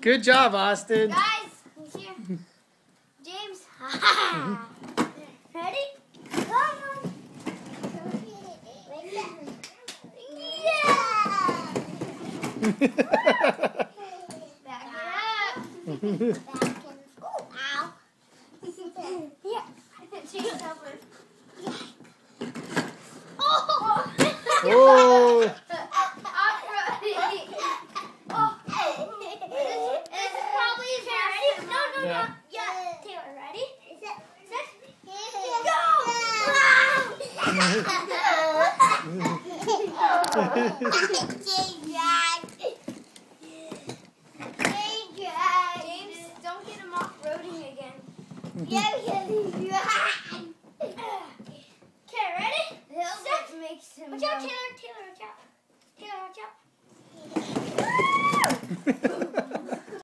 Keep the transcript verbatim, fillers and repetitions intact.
Good job, Austin. Guys, who's here? James. Ready? Come on. Yeah. Back it up. Back in. Oh, ow. Yeah. James, over. Oh. Oh. Yeah. Yeah. Taylor, ready? Set, set, go! James, don't get him off-roading again. Yeah.